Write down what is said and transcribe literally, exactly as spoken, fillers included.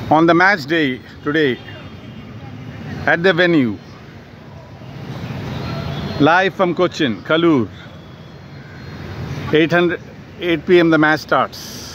On the match day today at the venue, live from Cochin, Kaloor, eight p m the match starts.